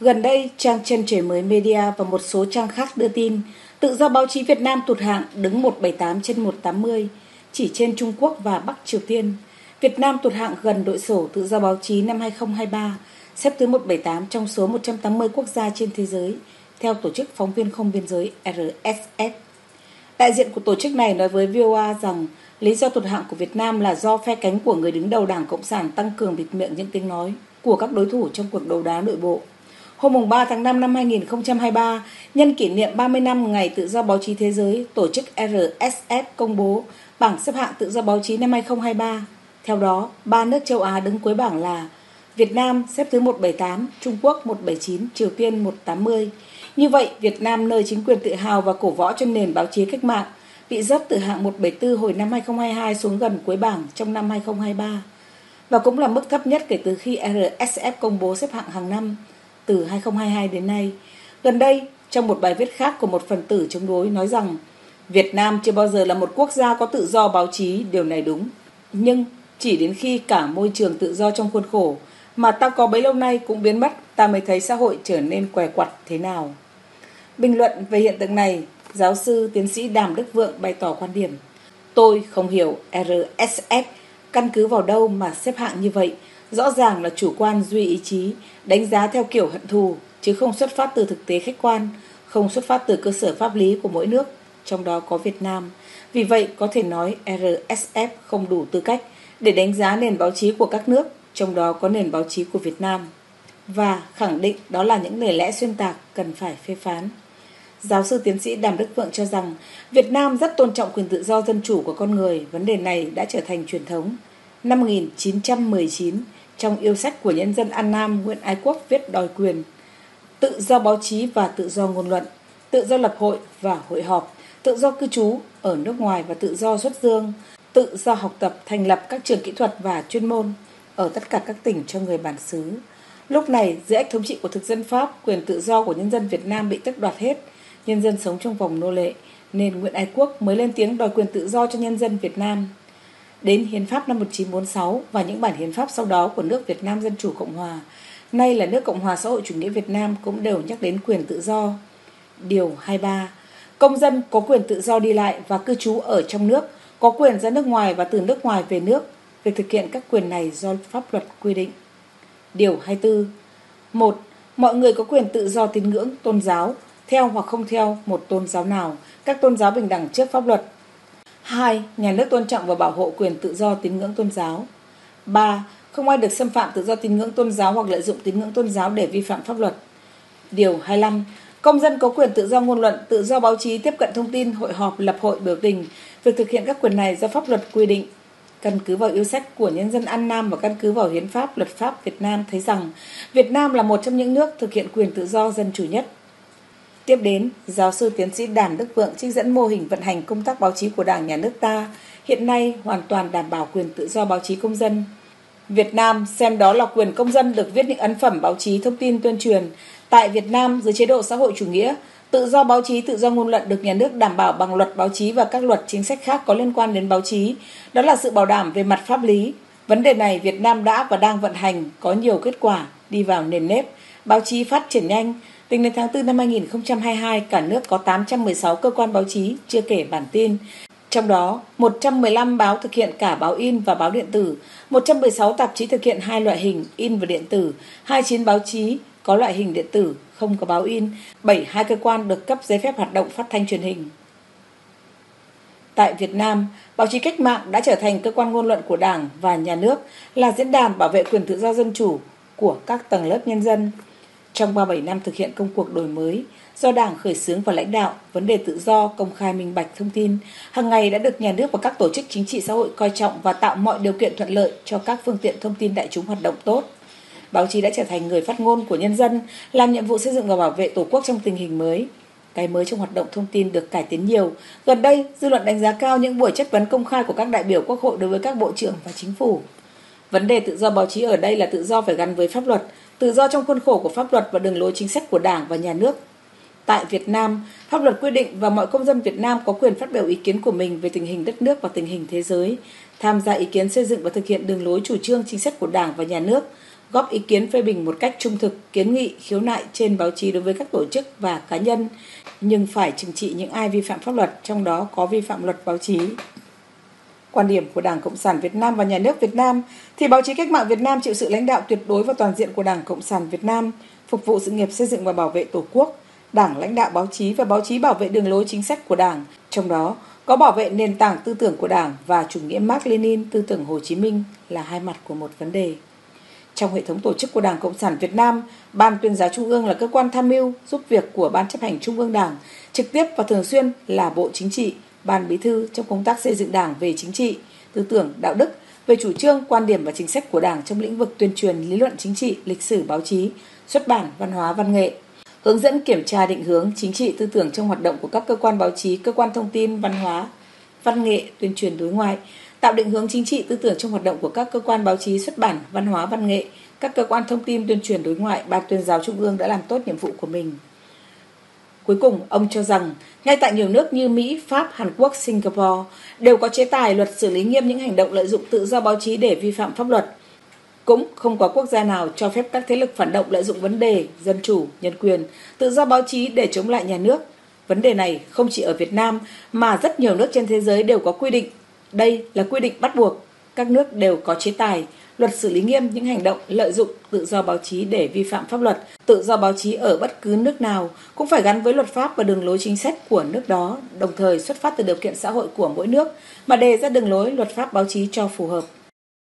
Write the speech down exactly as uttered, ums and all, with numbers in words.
Gần đây, trang Chân Trời Mới Media và một số trang khác đưa tin tự do báo chí Việt Nam tụt hạng đứng một trăm bảy mươi tám trên một trăm tám mươi, chỉ trên Trung Quốc và Bắc Triều Tiên. Việt Nam tụt hạng gần đội sổ tự do báo chí năm hai không hai ba, xếp thứ một trăm bảy mươi tám trong số một trăm tám mươi quốc gia trên thế giới, theo Tổ chức Phóng viên Không Biên giới R S F. Đại diện của tổ chức này nói với vê o a rằng lý do tụt hạng của Việt Nam là do phe cánh của người đứng đầu Đảng Cộng sản tăng cường bịt miệng những tiếng nói của các đối thủ trong cuộc đấu đá nội bộ. Hôm ba tháng năm năm hai nghìn không trăm hai mươi ba, nhân kỷ niệm ba mươi năm Ngày Tự do Báo chí Thế giới, tổ chức R S F công bố bảng xếp hạng tự do báo chí năm hai không hai ba. Theo đó, ba nước châu Á đứng cuối bảng là Việt Nam xếp thứ một trăm bảy mươi tám, Trung Quốc một trăm bảy mươi chín, Triều Tiên một trăm tám mươi. Như vậy, Việt Nam nơi chính quyền tự hào và cổ võ cho nền báo chí cách mạng bị rớt từ hạng một trăm bảy mươi tư hồi năm hai không hai hai xuống gần cuối bảng trong năm hai không hai ba, và cũng là mức thấp nhất kể từ khi R S F công bố xếp hạng hàng năm từ hai không hai hai đến nay. Gần đây, trong một bài viết khác của một phần tử chống đối nói rằng Việt Nam chưa bao giờ là một quốc gia có tự do báo chí, điều này đúng. Nhưng chỉ đến khi cả môi trường tự do trong khuôn khổ mà ta có bấy lâu nay cũng biến mất, ta mới thấy xã hội trở nên què quặt thế nào. Bình luận về hiện tượng này, giáo sư tiến sĩ Đàm Đức Vượng bày tỏ quan điểm: Tôi không hiểu R S F căn cứ vào đâu mà xếp hạng như vậy. Rõ ràng là chủ quan duy ý chí, đánh giá theo kiểu hận thù, chứ không xuất phát từ thực tế khách quan, không xuất phát từ cơ sở pháp lý của mỗi nước, trong đó có Việt Nam. Vì vậy, có thể nói R S F không đủ tư cách để đánh giá nền báo chí của các nước, trong đó có nền báo chí của Việt Nam, và khẳng định đó là những lời lẽ xuyên tạc cần phải phê phán. Giáo sư tiến sĩ Đàm Đức Vượng cho rằng Việt Nam rất tôn trọng quyền tự do dân chủ của con người. Vấn đề này đã trở thành truyền thống. Năm một nghìn chín trăm mười chín, trong yêu sách của nhân dân An Nam, Nguyễn Ái Quốc viết đòi quyền tự do báo chí và tự do ngôn luận, tự do lập hội và hội họp, tự do cư trú ở nước ngoài và tự do xuất dương, tự do học tập, thành lập các trường kỹ thuật và chuyên môn ở tất cả các tỉnh cho người bản xứ. Lúc này, dưới ách thống trị của thực dân Pháp, quyền tự do của nhân dân Việt Nam bị tước đoạt hết, nhân dân sống trong vòng nô lệ, nên Nguyễn Ái Quốc mới lên tiếng đòi quyền tự do cho nhân dân Việt Nam. Đến Hiến pháp năm một nghìn chín trăm bốn mươi sáu và những bản hiến pháp sau đó của nước Việt Nam Dân Chủ Cộng Hòa, nay là nước Cộng hòa xã hội chủ nghĩa Việt Nam, cũng đều nhắc đến quyền tự do. Điều hai mươi ba. Công dân có quyền tự do đi lại và cư trú ở trong nước, có quyền ra nước ngoài và từ nước ngoài về nước. Việc thực hiện các quyền này do pháp luật quy định. Điều hai mươi tư. một. Mọi người có quyền tự do tín ngưỡng, tôn giáo, theo hoặc không theo một tôn giáo nào, các tôn giáo bình đẳng trước pháp luật. hai. Nhà nước tôn trọng và bảo hộ quyền tự do tín ngưỡng tôn giáo. ba. Không ai được xâm phạm tự do tín ngưỡng tôn giáo hoặc lợi dụng tín ngưỡng tôn giáo để vi phạm pháp luật. Điều hai mươi lăm. Công dân có quyền tự do ngôn luận, tự do báo chí, tiếp cận thông tin, hội họp, lập hội, biểu tình. Việc thực hiện các quyền này do pháp luật quy định. Căn cứ vào yêu sách của nhân dân An Nam và căn cứ vào hiến pháp, luật pháp Việt Nam thấy rằng Việt Nam là một trong những nước thực hiện quyền tự do dân chủ nhất. Tiếp đến, giáo sư tiến sĩ Đàm Đức Vượng trích dẫn mô hình vận hành công tác báo chí của Đảng, Nhà nước ta hiện nay hoàn toàn đảm bảo quyền tự do báo chí công dân. Việt Nam xem đó là quyền công dân được viết những ấn phẩm báo chí, thông tin, tuyên truyền. Tại Việt Nam, dưới chế độ xã hội chủ nghĩa, tự do báo chí, tự do ngôn luận được nhà nước đảm bảo bằng luật báo chí và các luật chính sách khác có liên quan đến báo chí. Đó là sự bảo đảm về mặt pháp lý. Vấn đề này Việt Nam đã và đang vận hành, có nhiều kết quả, đi vào nền nếp. Báo chí phát triển nhanh. Tính đến tháng tư năm hai nghìn không trăm hai mươi hai, cả nước có tám trăm mười sáu cơ quan báo chí, chưa kể bản tin. Trong đó, một trăm mười lăm báo thực hiện cả báo in và báo điện tử, một trăm mười sáu tạp chí thực hiện hai loại hình in và điện tử, hai mươi chín báo chí có loại hình điện tử, không có báo in, bảy mươi hai cơ quan được cấp giấy phép hoạt động phát thanh truyền hình. Tại Việt Nam, báo chí cách mạng đã trở thành cơ quan ngôn luận của Đảng và Nhà nước, là diễn đàn bảo vệ quyền tự do dân chủ của các tầng lớp nhân dân. Trong ba mươi bảy năm thực hiện công cuộc đổi mới, do Đảng khởi xướng và lãnh đạo, vấn đề tự do, công khai minh bạch thông tin hàng ngày đã được nhà nước và các tổ chức chính trị xã hội coi trọng và tạo mọi điều kiện thuận lợi cho các phương tiện thông tin đại chúng hoạt động tốt. Báo chí đã trở thành người phát ngôn của nhân dân, làm nhiệm vụ xây dựng và bảo vệ Tổ quốc trong tình hình mới. Cái mới trong hoạt động thông tin được cải tiến nhiều. Gần đây, dư luận đánh giá cao những buổi chất vấn công khai của các đại biểu Quốc hội đối với các bộ trưởng và chính phủ. Vấn đề tự do báo chí ở đây là tự do phải gắn với pháp luật, tự do trong khuôn khổ của pháp luật và đường lối chính sách của Đảng và Nhà nước. Tại Việt Nam, pháp luật quy định và mọi công dân Việt Nam có quyền phát biểu ý kiến của mình về tình hình đất nước và tình hình thế giới, tham gia ý kiến xây dựng và thực hiện đường lối chủ trương chính sách của Đảng và Nhà nước, góp ý kiến phê bình một cách trung thực, kiến nghị, khiếu nại trên báo chí đối với các tổ chức và cá nhân, nhưng phải trừng trị những ai vi phạm pháp luật, trong đó có vi phạm luật báo chí. Quan điểm của Đảng Cộng sản Việt Nam và Nhà nước Việt Nam thì báo chí cách mạng Việt Nam chịu sự lãnh đạo tuyệt đối và toàn diện của Đảng Cộng sản Việt Nam, phục vụ sự nghiệp xây dựng và bảo vệ Tổ quốc. Đảng lãnh đạo báo chí và báo chí bảo vệ đường lối chính sách của Đảng, trong đó có bảo vệ nền tảng tư tưởng của Đảng và chủ nghĩa Mác Lênin, tư tưởng Hồ Chí Minh là hai mặt của một vấn đề. Trong hệ thống tổ chức của Đảng Cộng sản Việt Nam, Ban Tuyên giáo Trung ương là cơ quan tham mưu giúp việc của Ban chấp hành Trung ương Đảng, trực tiếp và thường xuyên là Bộ Chính trị, Ban Bí thư trong công tác xây dựng Đảng về chính trị, tư tưởng, đạo đức, về chủ trương, quan điểm và chính sách của Đảng trong lĩnh vực tuyên truyền, lý luận chính trị, lịch sử báo chí, xuất bản, văn hóa, văn nghệ, hướng dẫn kiểm tra định hướng chính trị tư tưởng trong hoạt động của các cơ quan báo chí, cơ quan thông tin, văn hóa, văn nghệ, tuyên truyền đối ngoại, tạo định hướng chính trị tư tưởng trong hoạt động của các cơ quan báo chí, xuất bản, văn hóa, văn nghệ, các cơ quan thông tin, tuyên truyền đối ngoại. Ban Tuyên giáo Trung ương đã làm tốt nhiệm vụ của mình. Cuối cùng, ông cho rằng, ngay tại nhiều nước như Mỹ, Pháp, Hàn Quốc, Singapore đều có chế tài luật xử lý nghiêm những hành động lợi dụng tự do báo chí để vi phạm pháp luật. Cũng không có quốc gia nào cho phép các thế lực phản động lợi dụng vấn đề dân chủ, nhân quyền, tự do báo chí để chống lại nhà nước. Vấn đề này không chỉ ở Việt Nam mà rất nhiều nước trên thế giới đều có quy định. Đây là quy định bắt buộc. Các nước đều có chế tài, luật xử lý nghiêm những hành động lợi dụng tự do báo chí để vi phạm pháp luật. Tự do báo chí ở bất cứ nước nào cũng phải gắn với luật pháp và đường lối chính sách của nước đó, đồng thời xuất phát từ điều kiện xã hội của mỗi nước mà đề ra đường lối luật pháp báo chí cho phù hợp.